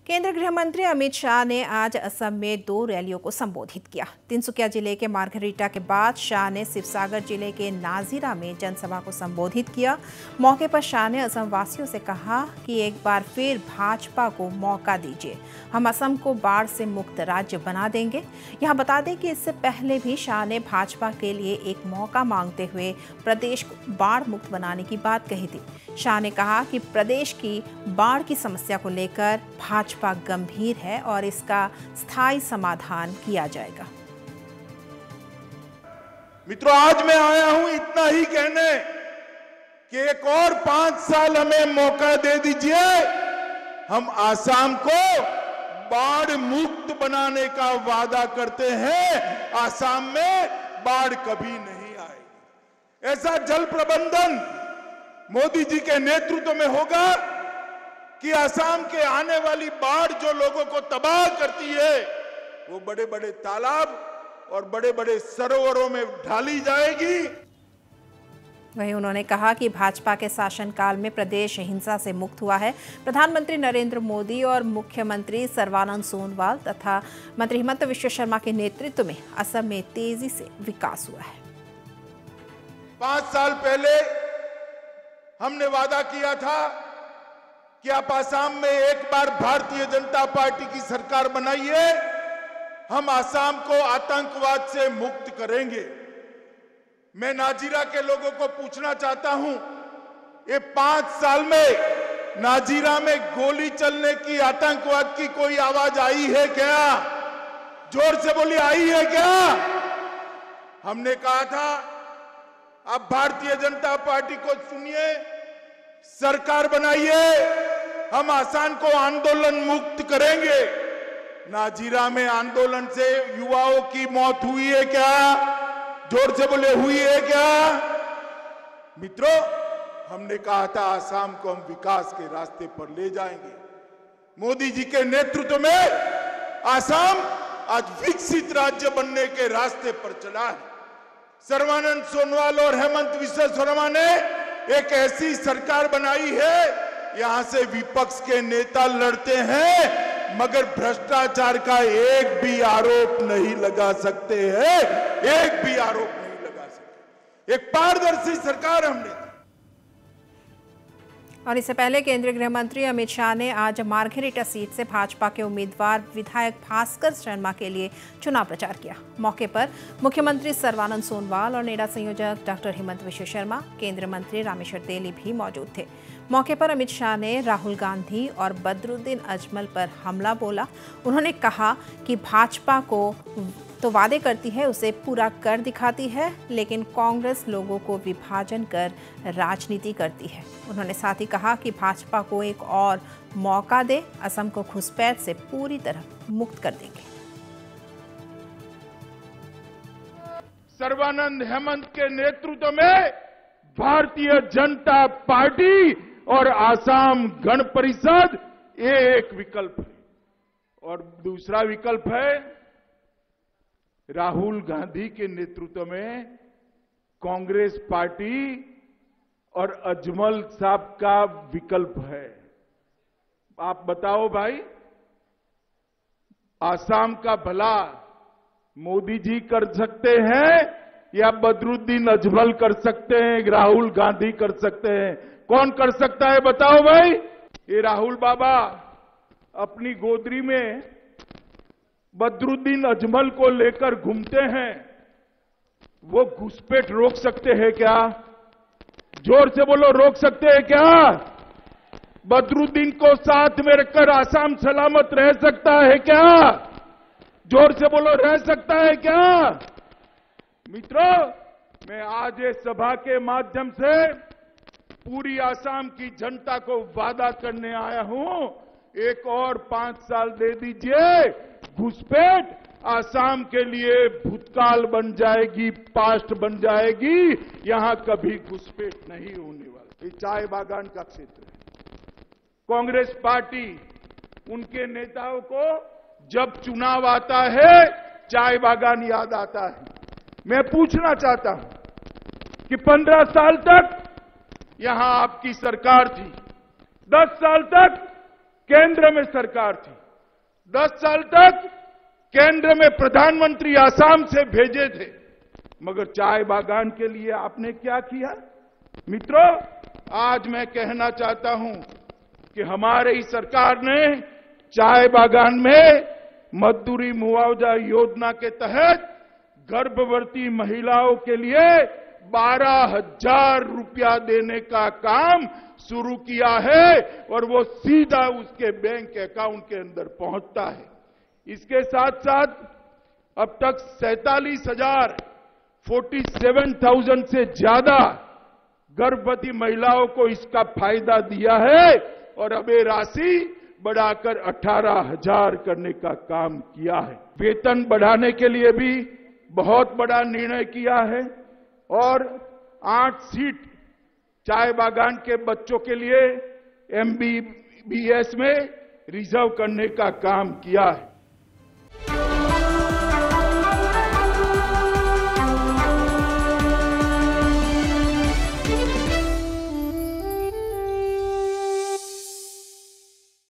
केंद्रीय गृह मंत्री अमित शाह ने आज असम में 2 रैलियों को संबोधित किया। तिनसुकिया जिले के मार्घरिटा के बाद शाह ने शिवसागर जिले के नाजीरा में जनसभा को संबोधित किया। मौके पर शाह ने असम वासियों से कहा कि एक बार फिर भाजपा को मौका दीजिए, हम असम को बाढ़ से मुक्त राज्य बना देंगे। यहां बता दें कि इससे पहले भी शाह ने भाजपा के लिए एक मौका मांगते हुए प्रदेश को बाढ़ मुक्त बनाने की बात कही थी। शाह ने कहा कि प्रदेश की बाढ़ की समस्या को लेकर भाजपा गंभीर है और इसका स्थायी समाधान किया जाएगा। मित्रों, आज मैं आया हूं इतना ही कहने कि एक और 5 साल हमें मौका दे दीजिए, हम आसाम को बाढ़ मुक्त बनाने का वादा करते हैं। आसाम में बाढ़ कभी नहीं आएगी। ऐसा जल प्रबंधन मोदी जी के नेतृत्व में होगा कि असम के आने वाली बाढ़ जो लोगों को तबाह करती है, वो बड़े बड़े तालाब और बड़े बड़े सरोवरों में ढाली जाएगी। वहीं उन्होंने कहा कि भाजपा के शासनकाल में प्रदेश हिंसा से मुक्त हुआ है। प्रधानमंत्री नरेंद्र मोदी और मुख्यमंत्री सर्बानंद सोनोवाल तथा मंत्री हिमंत विश्व शर्मा के नेतृत्व में असम में तेजी से विकास हुआ है। 5 साल पहले हमने वादा किया था कि आप आसाम में एक बार भारतीय जनता पार्टी की सरकार बनाइए, हम आसाम को आतंकवाद से मुक्त करेंगे। मैं नाजीरा के लोगों को पूछना चाहता हूं, ये 5 साल में नाजीरा में गोली चलने की, आतंकवाद की कोई आवाज आई है क्या? जोर से बोलिए, आई है क्या? हमने कहा था आप भारतीय जनता पार्टी को चुनिए, सरकार बनाइए, हम आसाम को आंदोलन मुक्त करेंगे। नाजीरा में आंदोलन से युवाओं की मौत हुई है क्या? जोर से बोले, हुई है क्या? मित्रों, हमने कहा था आसाम को हम विकास के रास्ते पर ले जाएंगे। मोदी जी के नेतृत्व में आसाम आज विकसित राज्य बनने के रास्ते पर चला है। सर्बानंद सोनोवाल और हेमंत विश्व शर्मा ने एक ऐसी सरकार बनाई है, यहां से विपक्ष के नेता लड़ते हैं मगर भ्रष्टाचार का एक भी आरोप नहीं लगा सकते हैं, एक भी आरोप नहीं लगा सकते। एक पारदर्शी सरकार हमने। और इससे पहले केंद्रीय गृह मंत्री अमित शाह ने आज मार्घरिटा सीट से भाजपा के उम्मीदवार विधायक भास्कर शर्मा के लिए चुनाव प्रचार किया। मौके पर मुख्यमंत्री सर्बानंद सोनोवाल और नेडा संयोजक डॉक्टर हिमंत विश्व शर्मा, केंद्रीय मंत्री रामेश्वर तेली भी मौजूद थे। मौके पर अमित शाह ने राहुल गांधी और बदरुद्दीन अजमल पर हमला बोला। उन्होंने कहा कि भाजपा को तो वादे करती है, उसे पूरा कर दिखाती है, लेकिन कांग्रेस लोगों को विभाजन कर राजनीति करती है। उन्होंने साथ ही कहा कि भाजपा को एक और मौका दे, असम को घुसपैठ से पूरी तरह मुक्त कर देंगे। सर्बानंद हेमंत के नेतृत्व में भारतीय जनता पार्टी और आसाम गण परिषद, ये एक विकल्प है। और दूसरा विकल्प है राहुल गांधी के नेतृत्व में कांग्रेस पार्टी और अजमल साहब का विकल्प है। आप बताओ भाई, आसाम का भला मोदी जी कर सकते हैं या बदरुद्दीन अजमल कर सकते हैं, राहुल गांधी कर सकते हैं? कौन कर सकता है बताओ भाई? ये राहुल बाबा अपनी गोदरी में बदरुद्दीन अजमल को लेकर घूमते हैं, वो घुसपैठ रोक सकते हैं क्या? जोर से बोलो, रोक सकते हैं क्या? बदरुद्दीन को साथ में रखकर आसाम सलामत रह सकता है क्या? जोर से बोलो, रह सकता है क्या? मित्रों, मैं आज इस सभा के माध्यम से पूरी आसाम की जनता को वादा करने आया हूं, एक और 5 साल दे दीजिए, घुसपैठ आसाम के लिए भूतकाल बन जाएगी, पास्ट बन जाएगी, यहां कभी घुसपैठ नहीं होने वाला। ये चाय बागान का क्षेत्र है। कांग्रेस पार्टी, उनके नेताओं को जब चुनाव आता है चाय बागान याद आता है। मैं पूछना चाहता हूं कि 15 साल तक यहां आपकी सरकार थी, 10 साल तक केंद्र में सरकार थी। 10 साल तक केंद्र में प्रधानमंत्री आसाम से भेजे थे, मगर चाय बागान के लिए आपने क्या किया? मित्रों, आज मैं कहना चाहता हूं कि हमारी सरकार ने चाय बागान में मजदूरी मुआवजा योजना के तहत गर्भवती महिलाओं के लिए 12,000 रुपया देने का काम शुरू किया है और वो सीधा उसके बैंक अकाउंट के अंदर पहुंचता है। इसके साथ साथ अब तक 47,000 से ज्यादा गर्भवती महिलाओं को इसका फायदा दिया है और अब ये राशि बढ़ाकर 18,000 करने का काम किया है। वेतन बढ़ाने के लिए भी बहुत बड़ा निर्णय किया है और 8 सीट चाय बागान के बच्चों के लिए MBBS में रिजर्व करने का काम किया है।